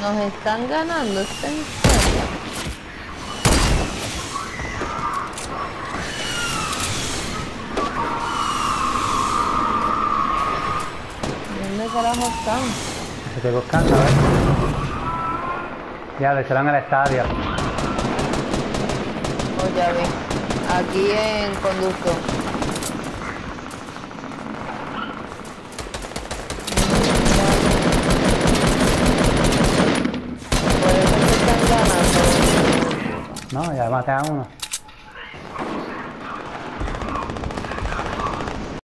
Nos están ganando, ¿está en serio? ¿Dónde carajo están? Estoy buscando, a ver. Ya, lo hicieron en el estadio. Oh, ya vi. Aquí en conducto. Por eso se están ganando. No, ya maté a uno.